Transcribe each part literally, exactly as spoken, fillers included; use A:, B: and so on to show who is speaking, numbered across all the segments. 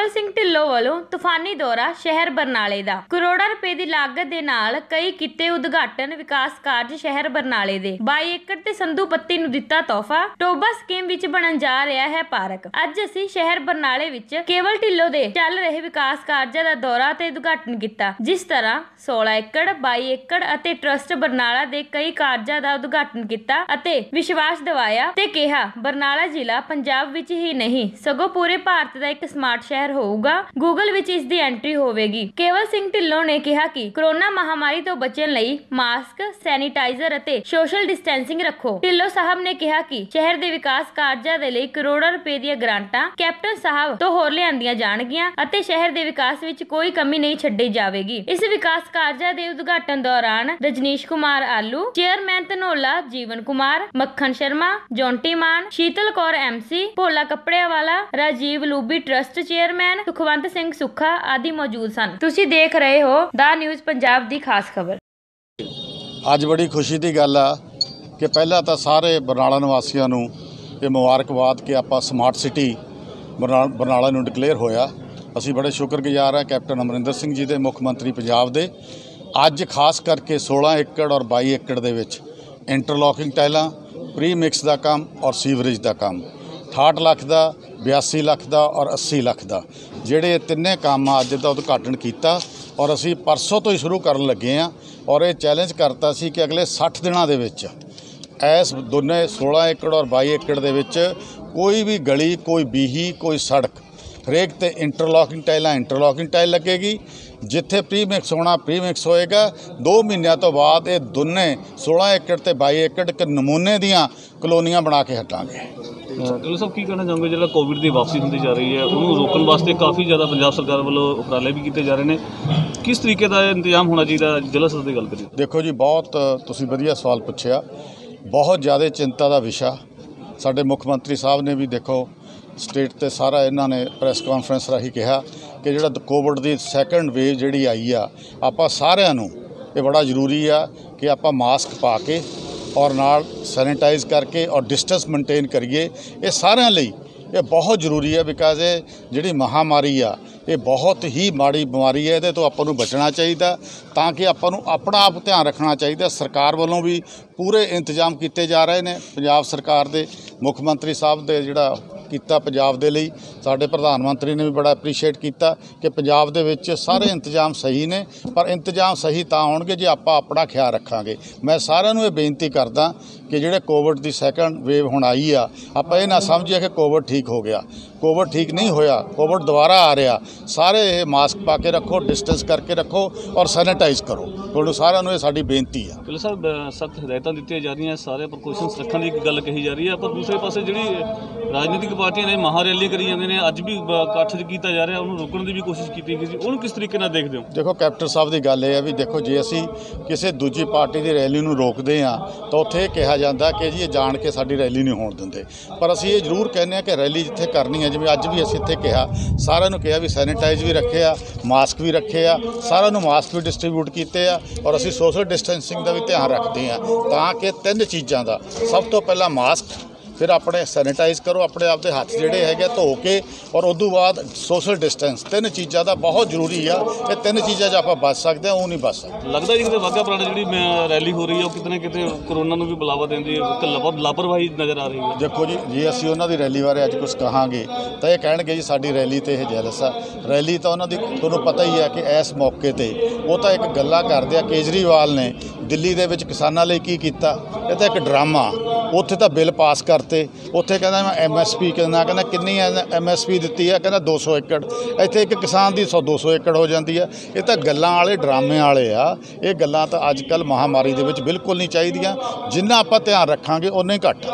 A: ਕੇਵਲ ਸਿੰਘ ਢਿੱਲੋਂ ਵੱਲੋਂ ਤੂਫਾਨੀ ਦੌਰਾ ਸ਼ਹਿਰ ਬਰਨਾਲੇ ਦਾ। ਕਰੋੜਾਂ ਰੁਪਏ ਦੀ ਲਾਗਤ ਦੇ ਨਾਲ ਕਈ ਕੀਤੇ ਉਦਘਾਟਨ ਵਿਕਾਸ ਕਾਰਜ ਸ਼ਹਿਰ ਬਰਨਾਲੇ ਦੇ। ਬਾਈ ਏਕੜ ਤੇ ਸੰਧੂ ਪੱਤੀ ਨੂੰ ਦਿੱਤਾ ਤੋਹਫਾ। ਟੋਬਾ ਸਕੀਮ ਵਿੱਚ ਬਣਨ ਜਾ ਰਿਹਾ ਹੈ ਪਾਰਕ। ਅੱਜ ਅਸੀਂ ਸ਼ਹਿਰ ਬਰਨਾਲੇ ਵਿੱਚ ਕੇਵਲ ਢਿੱਲੋਂ ਦੇ ਚੱਲ ਰਹੇ ਵਿਕਾਸ ਕਾਰਜਾਂ ਦਾ ਦੌਰਾ ਤੇ ਉਦਘਾਟਨ ਕੀਤਾ। ਜਿਸ ਤਰ੍ਹਾਂ ਸੋਲਾਂ ਏਕੜ, ਬਾਈ ਏਕੜ ਅਤੇ ਟਰਸਟ ਬਰਨਾਲਾ ਦੇ ਕਈ ਕਾਰਜਾਂ ਦਾ ਉਦਘਾਟਨ ਕੀਤਾ ਅਤੇ ਵਿਸ਼ਵਾਸ ਦਿਵਾਇਆ ਤੇ ਕਿਹਾ ਬਰਨਾਲਾ ਜ਼ਿਲ੍ਹਾ ਪੰਜਾਬ ਵਿੱਚ ਹੀ ਨਹੀਂ ਸਗੋਂ ਪੂਰੇ ਭਾਰਤ ਦਾ ਇੱਕ ਸਮਾਰਟ ਸ਼ਹਿਰ ਹੋਊਗਾ। ਗੂਗਲ ਵਿੱਚ ਇਸ ਦੀ ਐਂਟਰੀ ਹੋਵੇਗੀ। ਕੇਵਲ ਸਿੰਘ ਢਿੱਲੋਂ ਨੇ ਕਿਹਾ ਕਿ ਕੋਰੋਨਾ ਮਹਾਮਾਰੀ ਤੋਂ ਬਚਣ ਲਈ ਮਾਸਕ, ਸੈਨੀਟਾਈਜ਼ਰ ਅਤੇ ਸੋਸ਼ਲ ਡਿਸਟੈਂਸਿੰਗ ਰੱਖੋ। ਢਿੱਲੋਂ ਸਾਹਿਬ ਨੇ ਕਿਹਾ ਕਿ ਸ਼ਹਿਰ ਦੇ ਵਿਕਾਸ ਕਾਰਜਾਂ ਦੇ ਲਈ ਕਰੋੜਾਂ ਰੁਪਏ ਦੀਆਂ ਗ੍ਰਾਂਟਾਂ ਕੈਪਟਨ ਸਾਹਿਬ ਤੋਂ ਹੋਰ ਲਿਆਂਦੀਆਂ ਜਾਣਗੀਆਂ ਅਤੇ ਸ਼ਹਿਰ ਦੇ ਵਿਕਾਸ ਵਿੱਚ ਕੋਈ ਕਮੀ ਨਹੀਂ ਛੱਡੀ ਜਾਵੇਗੀ। ਇਸ ਵਿਕਾਸ ਕਾਰਜਾਂ ਦੇ ਉਦਘਾਟਨ ਦੌਰਾਨ ਰਜਨੀਸ਼ ਕੁਮਾਰ ਆਲੂ, ਚੇਅਰਮੈਨ ਧਨੋਲਾ ਜੀਵਨ ਕੁਮਾਰ, ਮੱਖਣ ਸ਼ਰਮਾ, ਜੌਂਟੀ ਮਾਨ, ਸ਼ੀਤਲ ਕੌਰ ਐਮਸੀ, ਭੋਲਾ ਕੱਪੜਿਆਂ ਵਾਲਾ, ਰਾਜੀਵ ਲੂਬੀ ਟਰਸਟ ਚੇਅਰਮੈਨ, ਸੁਖਵੰਤ ਸਿੰਘ ਸੁੱਖਾ ਆਦਿ ਮੌਜੂਦ ਸਨ। ਤੁਸੀਂ ਦੇਖ ਰਹੇ ਹੋ ਦਾ ਨਿਊਜ਼ ਪੰਜਾਬ ਦੀ ਖਾਸ ਖਬਰ।
B: ਅੱਜ ਬੜੀ ਖੁਸ਼ੀ ਦੀ ਗੱਲ ਆ ਕਿ ਪਹਿਲਾਂ ਤਾਂ ਸਾਰੇ ਬਰਨਾਲਾ ਨਿਵਾਸੀਆਂ ਨੂੰ ਇਹ ਮੁਬਾਰਕਬਾਦ ਕਿ ਆਪਾਂ ਸਮਾਰਟ ਸਿਟੀ ਬਰਨਾਲਾ ਨੂੰ ਡਿਕਲੇਅਰ ਹੋਇਆ। ਅਸੀਂ ਬੜੇ ਸ਼ੁਕਰਗੁਜ਼ਾਰ ਹਾਂ ਕੈਪਟਨ ਅਮਰਿੰਦਰ ਸਿੰਘ ਜੀ ਦੇ, ਮੁੱਖ ਮੰਤਰੀ ਪੰਜਾਬ ਦੇ। ਅੱਜ ਖਾਸ ਕਰਕੇ ਸੋਲਾਂ ਏਕੜ ਔਰ ਬਾਈ ਏਕੜ ਦੇ ਵਿੱਚ ਇੰਟਰਲੋਕਿੰਗ ਟਾਈਲਾਂ, ਪ੍ਰੀ ਮਿਕਸ ਦਾ ਕੰਮ ਔਰ ਸੀਵਰੇਜ ਦਾ ਕੰਮ ਅਠਾਹਠ ਲੱਖ ਦਾ, ਬਿਆਸੀ ਲੱਖ ਦਾ ਔਰ ਅੱਸੀ ਲੱਖ ਦਾ, ਜਿਹੜੇ ਤਿੰਨੇ ਕੰਮ ਅੱਜ ਦਾ ਉਦਘਾਟਨ ਕੀਤਾ ਔਰ ਅਸੀਂ ਪਰਸੋਂ ਤੋਂ ਹੀ ਸ਼ੁਰੂ ਕਰਨ ਲੱਗੇ ਹਾਂ। ਔਰ ਇਹ ਚੈਲੰਜ ਕਰਤਾ ਸੀ ਕਿ ਅਗਲੇ ਸੱਠ ਦਿਨਾਂ ਦੇ ਵਿੱਚ ਇਸ ਦੋਨੇ ਸੋਲਾਂ ਏਕੜ ਔਰ ਬਾਈ ਏਕੜ ਦੇ ਵਿੱਚ ਕੋਈ ਵੀ ਗਲੀ, ਕੋਈ ਬੀਹੀ, ਕੋਈ ਸੜਕ, ਹਰੇਕ ਤੇ ਇੰਟਰਲੋਕਿੰਗ ਟਾਈਲਾਂ ਇੰਟਰਲੋਕਿੰਗ ਟਾਈਲ ਲੱਗੇਗੀ। ਜਿੱਥੇ ਪ੍ਰੀ ਮਿਕਸ ਹੋਣਾ ਪ੍ਰੀ ਮਿਕਸ ਹੋਏਗਾ। ਦੋ ਮਹੀਨਿਆਂ ਤੋਂ ਬਾਅਦ ਇਹ ਦੋਨੇ ਸੋਲਾਂ ਏਕੜ ਤੇ ਬਾਈ ਏਕੜ ਇੱਕ ਨਮੂਨੇ ਦੀਆਂ ਕਲੋਨੀਆਂ ਬਣਾ ਕੇ ਹਟਾਂਗੇ।
C: ਢਿੱਲੋਂ ਸਾਹਿਬ ਕੀ ਕਹਿਣਾ ਚਾਹੋਗੇ, ਜਿਹੜਾ ਕੋਵਿਡ ਦੀ ਵਾਪਸੀ ਹੁੰਦੀ ਜਾ ਰਹੀ ਹੈ ਉਹਨੂੰ ਰੋਕਣ ਵਾਸਤੇ ਕਾਫੀ ਜ਼ਿਆਦਾ ਪੰਜਾਬ ਸਰਕਾਰ ਵੱਲੋਂ ਉਪਰਾਲੇ ਵੀ ਕੀਤੇ ਜਾ ਰਹੇ ਨੇ, ਕਿਸ ਤਰੀਕੇ ਦਾ ਇੰਤਜ਼ਾਮ ਹੋਣਾ ਚਾਹੀਦਾ? ਜ਼ਿਲ੍ਹਾ ਸਦਰ ਦੀ ਗੱਲ ਕਰੀਏ। ਦੇਖੋ
B: ਜੀ, ਬਹੁਤ ਤੁਸੀਂ ਵਧੀਆ ਸਵਾਲ ਪੁੱਛਿਆ। ਬਹੁਤ ਜ਼ਿਆਦਾ ਚਿੰਤਾ ਦਾ ਵਿਸ਼ਾ। ਸਾਡੇ ਮੁੱਖ ਮੰਤਰੀ ਸਾਹਿਬ ਨੇ ਵੀ ਦੇਖੋ ਸਟੇਟ ਤੇ ਸਾਰਾ ਇਹਨਾਂ ਨੇ ਪ੍ਰੈਸ ਕਾਨਫਰੰਸ ਰਾਹੀਂ ਕਿਹਾ ਕਿ ਜਿਹੜਾ ਕੋਵਿਡ ਦੀ ਸੈਕੰਡ ਵੇਵ ਜਿਹੜੀ ਆਈ ਆ, ਆਪਾਂ ਸਾਰਿਆਂ ਨੂੰ ਇਹ ਬੜਾ ਜ਼ਰੂਰੀ ਆ ਕਿ ਆਪਾਂ ਮਾਸਕ ਪਾ ਕੇ ਔਰ ਨਾਲ ਸੈਨੀਟਾਈਜ਼ ਕਰਕੇ ਔਰ ਡਿਸਟੈਂਸ ਮੇਨਟੇਨ ਕਰੀਏ। ਇਹ ਸਾਰਿਆਂ ਲਈ ਇਹ ਬਹੁਤ ਜ਼ਰੂਰੀ ਹੈ ਬਿਕਾਜ਼ ਇਹ ਜਿਹੜੀ ਮਹਾਮਾਰੀ ਆ ਇਹ ਬਹੁਤ ਹੀ ਮਾੜੀ ਬਿਮਾਰੀ ਹੈ। ਇਹਦੇ ਤੋਂ ਆਪਾਂ ਨੂੰ ਬਚਣਾ ਚਾਹੀਦਾ ਤਾਂ ਕਿ ਆਪਾਂ ਨੂੰ ਆਪਣਾ ਆਪ ਧਿਆਨ ਰੱਖਣਾ ਚਾਹੀਦਾ। ਸਰਕਾਰ ਵੱਲੋਂ ਵੀ ਪੂਰੇ ਇੰਤਜ਼ਾਮ ਕੀਤੇ ਜਾ ਰਹੇ ਨੇ। ਪੰਜਾਬ ਸਰਕਾਰ ਦੇ ਮੁੱਖ ਮੰਤਰੀ ਸਾਹਿਬ ਦੇ ਜਿਹੜਾ ਕੀਤਾ ਪੰਜਾਬ ਦੇ ਲਈ, ਸਾਡੇ ਪ੍ਰਧਾਨ ਮੰਤਰੀ ਨੇ ਵੀ ਬੜਾ ਐਪਰੀਸ਼ੀਏਟ ਕੀਤਾ ਕਿ ਪੰਜਾਬ ਦੇ ਵਿੱਚ ਸਾਰੇ ਇੰਤਜ਼ਾਮ ਸਹੀ ਨੇ। ਪਰ ਇੰਤਜ਼ਾਮ ਸਹੀ ਤਾਂ ਹੋਣਗੇ ਜੇ ਆਪਾਂ ਆਪਣਾ ਖਿਆਲ ਰੱਖਾਂਗੇ। ਮੈਂ ਸਾਰਿਆਂ ਨੂੰ ਇਹ ਬੇਨਤੀ ਕਰਦਾ ਕਿ ਜਿਹੜੇ ਕੋਵਿਡ ਦੀ ਸੈਕੰਡ ਵੇਵ ਹੁਣ ਆਈ ਆ, ਆਪਾਂ ਇਹ ਨਾ ਸਮਝੀਏ ਕਿ ਕੋਵਿਡ ਠੀਕ ਹੋ ਗਿਆ। ਕੋਵਿਡ ਠੀਕ ਨਹੀਂ ਹੋਇਆ, ਕੋਵਿਡ ਦੁਬਾਰਾ ਆ ਰਿਹਾ। ਸਾਰੇ ਇਹ ਮਾਸਕ ਪਾ ਕੇ ਰੱਖੋ, ਡਿਸਟੈਂਸ ਕਰਕੇ ਰੱਖੋ ਔਰ ਸੈਨੀਟਾਈਜ਼ ਕਰੋ। ਤੁਹਾਨੂੰ ਸਾਰਿਆਂ ਨੂੰ ਇਹ ਸਾਡੀ ਬੇਨਤੀ ਆ।
C: ਢਿੱਲੋਂ ਸਾਹਿਬ, ਸਖਤ ਹਦਾਇਤਾਂ ਦਿੱਤੀਆਂ ਜਾ ਰਹੀਆਂ, ਸਾਰੇ ਪ੍ਰੀਕਾਸ਼ਨਸ ਰੱਖਣ ਦੀ ਗੱਲ ਕਹੀ ਜਾ ਰਹੀ ਹੈ, ਪਰ ਦੂਸਰੇ ਪਾਸੇ ਜਿਹੜੀ ਰਾਜਨੀਤਿਕ ਪਾਰਟੀਆਂ ਨੇ ਮਹਾ ਰੈਲੀ ਕਰੀ ਜਾਂਦੇ ਨੇ, ਅੱਜ ਵੀ ਇਕੱਠ ਕੀਤਾ ਜਾ ਰਿਹਾ, ਉਹਨੂੰ ਰੋਕਣ ਦੀ ਵੀ ਕੋਸ਼ਿਸ਼ ਕੀਤੀ ਗਈ ਸੀ, ਉਹਨੂੰ ਕਿਸ ਤਰੀਕੇ ਨਾਲ ਦੇਖਦੇ ਹੋ?
B: ਦੇਖੋ, ਕੈਪਟਨ ਸਾਹਿਬ ਦੀ ਗੱਲ ਇਹ ਹੈ ਵੀ ਦੇਖੋ, ਜੇ ਅਸੀਂ ਕਿਸੇ ਦੂਜੀ ਪਾਰਟੀ ਦੀ ਰੈਲੀ ਨੂੰ ਰੋਕਦੇ ਹਾਂ ਤਾਂ ਉੱਥੇ ਇਹ ਕਿਹਾ ਜਾਂਦਾ ਕਿ ਜੀ ਇਹ ਜਾਣ ਕੇ ਸਾਡੀ ਰੈਲੀ ਨਹੀਂ ਹੋਣ ਦਿੰਦੇ। ਪਰ ਅਸੀਂ ਇਹ ਜ਼ਰੂਰ ਕਹਿੰਦੇ ਹਾਂ ਕਿ ਰੈਲੀ ਜਿੱਥੇ ਕਰਨੀ ਹੈ, ਜਿਵੇਂ ਅੱਜ ਵੀ ਅਸੀਂ ਇੱਥੇ ਕਿਹਾ, ਸਾਰਿਆਂ ਨੂੰ ਕਿਹਾ ਵੀ ਸੈਨੀਟਾਈਜ਼ ਵੀ ਰੱਖਿਆ, ਮਾਸਕ ਵੀ ਰੱਖੇ ਆ, ਸਾਰਿਆਂ ਨੂੰ ਮਾਸਕ ਵੀ ਡਿਸਟਰੀਬਿਊਟ ਕੀਤੇ ਆ ਔਰ ਅਸੀਂ ਸੋਸ਼ਲ ਡਿਸਟੈਂਸਿੰਗ ਦਾ ਵੀ ਧਿਆਨ ਰੱਖਦੇ ਹਾਂ ਤਾਂ ਕਿ ਤਿੰਨ ਚੀਜ਼ਾਂ ਦਾ, ਸਭ ਤੋਂ ਪਹਿਲਾਂ ਮਾਸਕ, ਫਿਰ ਆਪਣੇ ਸੈਨੀਟਾਈਜ਼ ਕਰੋ, ਆਪਣੇ ਆਪ ਦੇ ਹੱਥ ਜਿਹੜੇ ਹੈਗੇ ਧੋ ਕੇ, ਔਰ ਉਦੋਂ ਬਾਅਦ ਸੋਸ਼ਲ ਡਿਸਟੈਂਸ। ਤਿੰਨ ਚੀਜ਼ਾਂ ਦਾ ਬਹੁਤ ਜ਼ਰੂਰੀ ਆ। ਇਹ ਤਿੰਨ ਚੀਜ਼ਾਂ 'ਚ ਆਪਾਂ ਬਚ ਸਕਦੇ ਹਾਂ, ਉਹ ਨਹੀਂ ਬਚ ਸਕਦੇ।
C: ਲੱਗਦਾ ਜੀ ਕਿਤੇ ਵਾਘਾ ਪੁਰਾਣਾ ਜਿਹੜੀ ਰੈਲੀ ਹੋ ਰਹੀ ਹੈ ਉਹ ਕਿਤੇ ਨਾ ਕਿਤੇ ਕਰੋਨਾ ਨੂੰ ਵੀ ਬੁਲਾਵਾ ਦਿੰਦੀ ਹੈ, ਲਾਪਰਵਾਹੀ ਨਜ਼ਰ ਆ ਰਹੀ ਹੈ।
B: ਦੇਖੋ ਜੀ, ਜੇ ਅਸੀਂ ਉਹਨਾਂ ਦੀ ਰੈਲੀ ਬਾਰੇ ਅੱਜ ਕੁਝ ਕਹਾਂਗੇ ਤਾਂ ਇਹ ਕਹਿਣਗੇ ਜੀ ਸਾਡੀ ਰੈਲੀ ਤੇ ਇਹ ਜੈਲਸ ਆ। ਰੈਲੀ ਤਾਂ ਉਹਨਾਂ ਦੀ ਤੁਹਾਨੂੰ ਪਤਾ ਹੀ ਹੈ ਕਿ ਇਸ ਮੌਕੇ ਤੇ ਉਹ ਤਾਂ ਇੱਕ ਗੱਲਾਂ ਕਰਦੇ ਆ। ਕੇਜਰੀਵਾਲ ਨੇ ਦਿੱਲੀ ਦੇ ਵਿੱਚ ਕਿਸਾਨਾਂ ਲਈ ਕੀ ਕੀਤਾ? ਇਹ ਤਾਂ ਇੱਕ ਡਰਾਮਾ। ਉੱਥੇ ਤਾਂ ਬਿੱਲ ਪਾਸ ਕਰਤੇ, ਉੱਥੇ ਕਹਿੰਦਾ ਮੈਂ ਐਮ ਐਸ ਪੀ ਕਹਿੰਦਾ ਕਹਿੰਦਾ ਕਿੰਨੀ ਐਮ ਐਸ ਪੀ ਦਿੱਤੀ ਹੈ, ਕਹਿੰਦਾ ਦੋ ਸੌ ਏਕੜ। ਇੱਥੇ ਇੱਕ ਕਿਸਾਨ ਦੀ ਸੌ ਦੋ ਸੌ ਏਕੜ ਹੋ ਜਾਂਦੀ ਹੈ। ਇਹ ਤਾਂ ਗੱਲਾਂ ਵਾਲੇ, ਡਰਾਮੇ ਵਾਲੇ ਆ। ਇਹ ਗੱਲਾਂ ਤਾਂ ਅੱਜ ਕੱਲ੍ਹ ਮਹਾਮਾਰੀ ਦੇ ਵਿੱਚ ਬਿਲਕੁਲ ਨਹੀਂ ਚਾਹੀਦੀਆਂ। ਜਿੰਨਾ ਆਪਾਂ ਧਿਆਨ ਰੱਖਾਂਗੇ ਉਨਾ ਹੀ ਘੱਟ।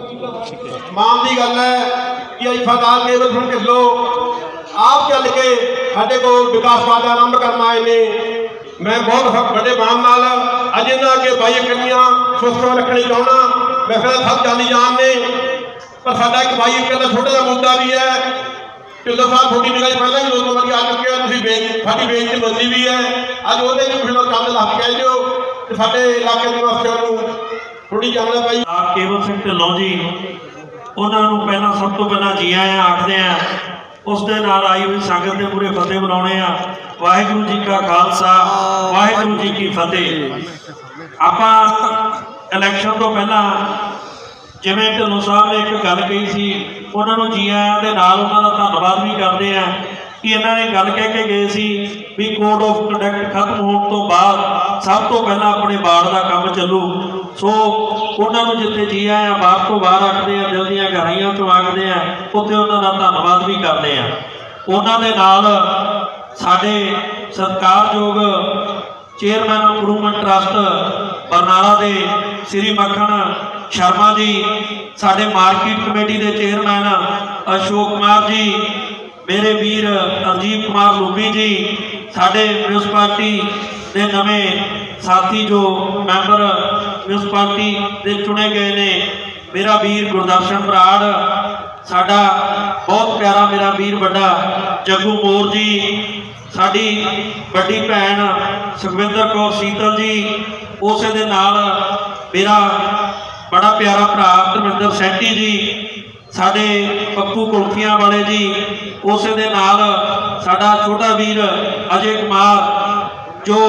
D: ਮਾਨ ਦੀ ਗੱਲ ਹੈ ਕਿ ਅਸੀਂ ਸਰਦਾਰ ਕੇਵਲ ਸਿੰਘ ਢਿੱਲੋਂ ਆਪ ਚੱਲ ਕੇ ਸਾਡੇ ਕੋਲ ਵਿਕਾਸ ਕਾਰਜ ਆਰੰਭ ਕਰਨ ਆਏ ਨੇ। ਮੈਂ ਬਹੁਤ ਵੱਡੇ ਮਾਣ ਨਾਲ ਅੱਜ ਇਹਨਾਂ ਅੱਗੇ ਬਾਈ ਏਕੜੀਆਂ ਸੁਸਤਰ ਰੱਖਣੀ ਚਾਹੁੰਦਾ। ਮੈਂ ਫਿਰ ਸਭ ਜਾਣੀ ਜਾਣ ਨੇ, ਪਰ ਸਾਡਾ ਇੱਕ ਬਾਈ ਏਕੜ ਦਾ ਛੋਟਾ ਜਿਹਾ ਮੁੱਦਾ ਵੀ ਹੈ। ਢਿੱਲੋਂ ਸਾਹਿਬ ਤੁਹਾਡੀ ਨਿਗਾਹ ਪਹਿਲਾਂ ਵੀ ਦੋ ਵਾਰੀ ਆ ਚੁੱਕੇ ਹੋ, ਤੁਸੀਂ ਬੇਨਤੀ ਸਾਡੀ ਬੇਨਤੀ ਮੰਨੀ ਵੀ ਹੈ। ਅੱਜ ਉਹਦੇ ਵੀ ਕੁਝ ਕੰਮ ਲੱਗ ਕਹਿ ਦਿਓ ਕਿ ਸਾਡੇ ਇਲਾਕੇ ਦੇ ਵਾਸੀਆਂ ਨੂੰ ਥੋੜੀ ਜਾਣਨਾ ਪਈ।
E: ਕੇਵਲ ਸਿੰਘ ਢਿੱਲੋਂ ਜੀ, ਉਹਨਾਂ ਨੂੰ ਪਹਿਲਾਂ ਸਭ ਤੋਂ ਪਹਿਲਾਂ ਜੀ ਆਇਆਂ ਆਖਦੇ ਆ उस दे नाल आई हुई संगत के पूरे फतेह बुलाने आ। वाहिगुरू जी का खालसा वाहिगुरू जी की फतेह। आपां इलैक्शन तो पहला जिवें ढिल्लों साहब ने एक गल कही सी, उन्होंने जी आयां दे नाल उन्हां दा धन्नवाद भी करते हैं कि इन्होंने गल कह के गए सी भी कोड ऑफ कंडक्ट खत्म होने तो बाद सब तो पहला अपने वार्ड का काम चलू। सो उन्होंने जिते जी आया बाहर तो बाहर आखते हैं, दिल दियां गहराइयां चों आखते हैं, उत्थे उन्होंने धन्नवाद भी करते हैं। उन्होंने नाल साडे सत्कारयोग चेयरमैन इंप्रूवमेंट ट्रस्ट बरनाला के श्री मक्खन शर्मा जी, साडे मार्केट कमेटी के चेयरमैन अशोक कुमार जी, मेरे वीर अरजीत कुमार लुबी जी, साडे म्यूनसिपालिटी के नवे साथी जो मैंबर म्यूनसिपालिटी के चुने गए ने, मेरा वीर गुरदर्शन बराड़, साडा बहुत प्यारा मेरा वीर बड़ा जग्गू मोर जी, साडी बड़ी भैन सुखविंदर कौर शीतल जी, उस दे नाल मेरा बड़ा प्यारा भरा धर्मिंदर सैंटी जी, साडे पप्पू कुल्फियां वाले जी, उस दे नाल साडा छोटा वीर अजय कुमार जो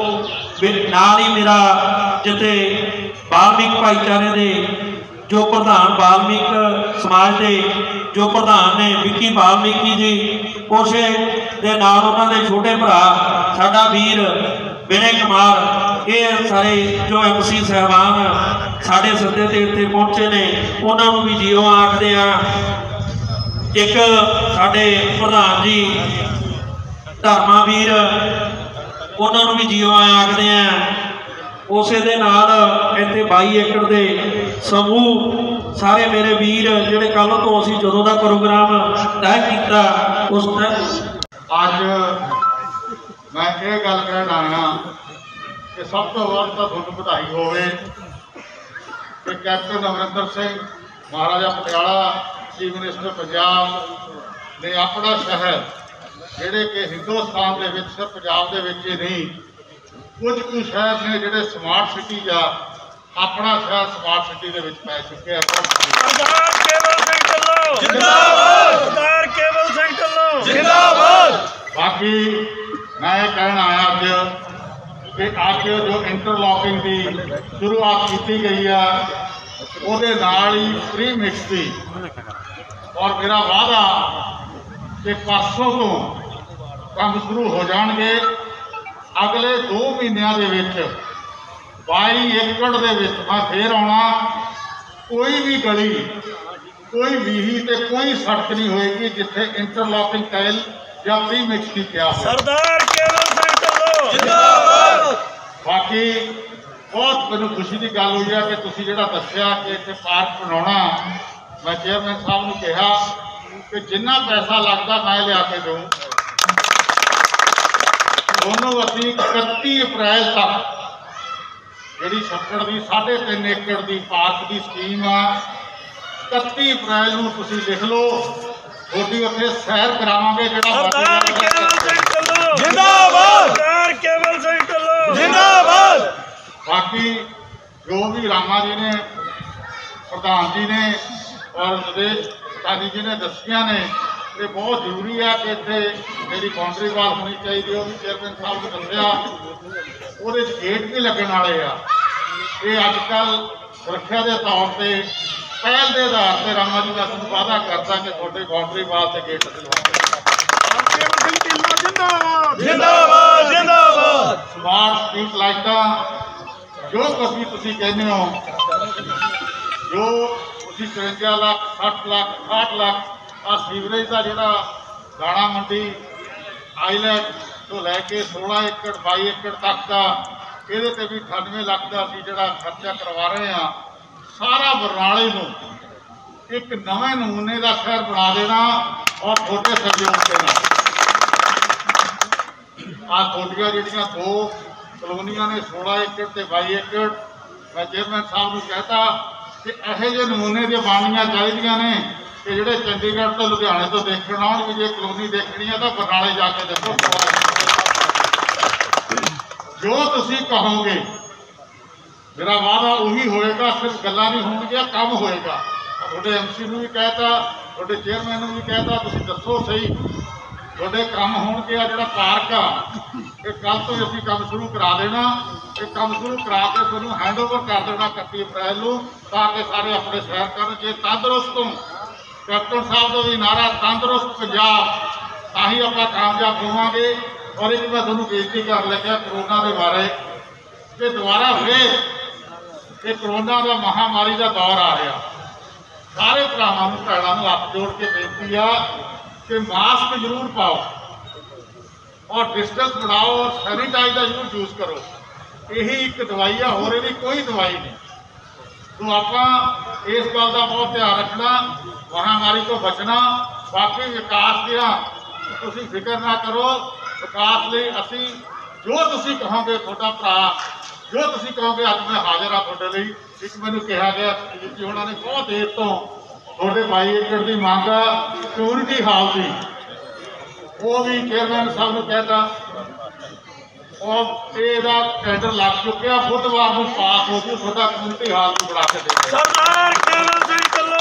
E: नाल ही मेरा जिते बाल्मीक भाईचारे दे जो प्रधान बाल्मीक समाज के जो प्रधान ने विक्की बाल्मीकी जी, उस दे नाल उन्हां दे छोटे भरा साडा वीर विनय कुमार, ये सारे जो एम सी साहबान साढ़े सदे ते इत्थे पहुंचे ने, उन्होंने भी जीओ आखते हैं। एक साढ़े प्रधान जी धर्मा वीर, उन्होंने भी जीओ आखते हैं। उस दे नाल इत्थे बाई एकड़ के समूह सारे मेरे वीर जिहड़े कल तो असीं जदों दा प्रोग्राम तय किया उस
B: अज मैं ये गल कहण आया कि सब तो वध तो तुहानूं बधाई होवे कि captain Amarinder Singh Maharaja Patiala chief minister Punjab ने अपना शहर जिहड़े कि हिंदुस्तान दे विच सिर्फ पंजाब दे विच ही नहीं, कुछ कुछ शहर ने जिहड़े स्मार्ट सिटी आ अपना शहर स्मार्ट सिटी दे विच पै चुके हैं।
E: सरदार केवल सिंह ढिल्लों जिंदाबाद, सरदार केवल सिंह ढिल्लों जिंदाबाद।
B: बाकी मैं ये कहना आया अज कि अज जो इंटरलॉकिंग की शुरुआत की गई है उसदे नाल ही फ्री मिक्स की, और मेरा वादा कि परसों तो काम शुरू हो जाएंगे। अगले दो महीनों के विच बाई एकड़ दे विच मैं फिर आना, कोई भी गली कोई वीही ते कोई सड़क नहीं होएगी जिथे इंटरलॉकिंग टाइल या प्री मिक्स की क्या हो।
E: सरदार केवल सिंह ढिल्लों जिंदाबाद।
B: बाकी बहुत मैनूं खुशी की गल हुई है कि तुसीं जिहड़ा दस्सिया कि इत्थे पार्क बनाउणा, मैं चेयरमैन साहब नूं कहा कि जिन्ना पैसा लगता मैं लिया के दूँ। दोनों असीं इकत्ती अप्रैल तक जिहड़ी छप्पड़ की साढ़े तीन एकड़ की पार्क की स्कीम आ, इकत्ती अप्रैल नूं तुसीं लिख लो, थोड़ी उत्थे सैर करावांगे।
E: सरदार केवल सिंह ढिल्लों जिंदाबाद, सरदार केवल सिंह ढिल्लों जिंदाबाद।
B: बाकी जो भी रामा जी ने प्रधान जी ने और नरेश सानी जी ने दसिया ने, ये बहुत जरूरी है कि इतने जी बाउंड्री वाल होनी चाहिए। वो भी चेयरमैन साहब ने दसिया वो गेट भी लगने वाले आ। ये अजकल सुरक्षा के तौर पर पहल के आधार पर रामा जी का तुम वादा करता कि थोड़े बाउंड्री वाल से गेट स्मार्ट स्ट्रीट लाइटा जो कभी तुम कहने हो, जो चौंजा लाख सठ लाख अठाठ लाख आ सीवरेज का जोड़ा दाणा मंडी आईलैंड तो लैके सोलह एकड़ बाई एकड़ तक का ये भी अठानवे लाख का अभी जोड़ा खर्चा करवा रहे हैं। सारा बरनाले को एक नवे नमूने का शहर बना देना और छोटे सहयोग के नाल आ छोटिया जिहड़ियां दो कलोनियां ने सोलह एकड़ ते बाई एकड़, मैं चेयरमैन साहब को कहता कि यहो जे नमूने दी बननियां चाहिए ने कि जोड़े चंडीगढ़ तो लुधियाने तो देखण आउण भी जे कलोनी देखनी है तो बरनाले जाके देखो। जो तुसीं कहोगे मेरा वादा उही होएगा, सिर्फ गल्लां नहीं होणगियां, काम होएगा।
F: ਤੁਹਾਡੇ ਐਮਸੀ ਨੂੰ ਵੀ ਕਹਿਤਾ, ਤੁਹਾਡੇ ਚੇਅਰਮੈਨ ਨੂੰ ਵੀ ਕਹਿਤਾ, ਤੁਸੀਂ ਦੱਸੋ ਸਹੀ ਤੁਹਾਡੇ ਕੰਮ ਹੋਣਗੇ। ਆ ਜਿਹੜਾ ਪਾਰਕ ਆ ਇਹ ਕੱਲ੍ਹ ਤੋਂ ਹੀ ਅਸੀਂ ਕੰਮ ਸ਼ੁਰੂ ਕਰਾ ਦੇਣਾ। ਇਹ ਕੰਮ ਸ਼ੁਰੂ ਕਰਾ ਕੇ ਤੁਹਾਨੂੰ ਹੈਂਡਓਵਰ ਕਰ ਦੇਣਾ ਇਕੱਤੀ ਅਪ੍ਰੈਲ ਨੂੰ, ਤਾਂ ਕਿ ਸਾਰੇ ਆਪਣੇ ਸੈਰ ਕਰਨ। ਜੇ ਤੰਦਰੁਸਤ ਹੋ, ਕੈਪਟਨ ਸਾਹਿਬ ਦਾ ਵੀ ਨਾਰਾ ਤੰਦਰੁਸਤ ਪੰਜਾਬ, ਤਾਂ ਹੀ ਆਪਾਂ ਕਾਮਯਾਬ ਹੋਵਾਂਗੇ। ਔਰ ਇੱਕ ਮੈਂ ਤੁਹਾਨੂੰ ਬੇਨਤੀ ਕਰ ਲੱਗਿਆ ਕਰੋਨਾ ਦੇ ਬਾਰੇ ਕਿ ਦੁਬਾਰਾ ਫੇਰ ਇਹ ਕਰੋਨਾ ਦਾ ਮਹਾਮਾਰੀ ਦਾ ਦੌਰ ਆ ਰਿਹਾ। ਸਾਰੇ ਭਰਾਵਾਂ ਨੂੰ ਭੈਣਾਂ ਨੂੰ ਹੱਥ ਜੋੜ ਕੇ ਬੇਨਤੀ ਆ कि मास्क जरूर पाओ और डिस्टेंस बनाओ और सैनिटाइज का जरूर यूज करो। यही एक दवाई है, होर भी कोई दवाई नहीं। तो आप इस गल का बहुत ध्यान रखना, महामारी तो बचना। बाकी विकास दिया तुसीं फिक्र ना करो, विकास लिए असी जो तुसीं कहोगे तुहाडा भरा जो तुसीं कहोगे अज मैं हाजिर हाँ तुहाडे लई। एक मैनूं कहा गया जी उन्होंने बहुत देर तो थोड़े बाई एकड़ की मांग आ कम्यूनिटी हाल की, वो भी चेयरमैन साहब ने कहता और यदा टेंडर लग चुके बुधवार को पास हो गई, थोड़ा कम्यूनिटी हाल को बना के दे।